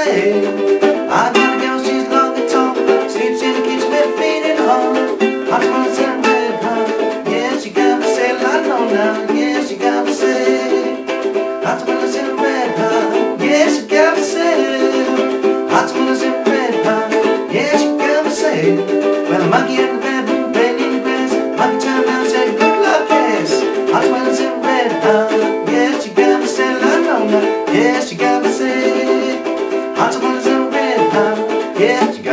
say, I got a girl, she's long and tall, sleeps in the kitchen with feet in the hall. Hot ones and red hot, yeah, she got me say, I know now, yeah, she got me say. Hot ones and red hot, yeah, she got me say. Hot ones and red hot, yeah, she got me say. Well, a monkey in the bedroom, playing in the grass, monkey turned around and said, good luck, yes. Hot ones and red hot, yeah, she got me say, I know now, yeah, she got me say. Hot ones and red hot, yeah, she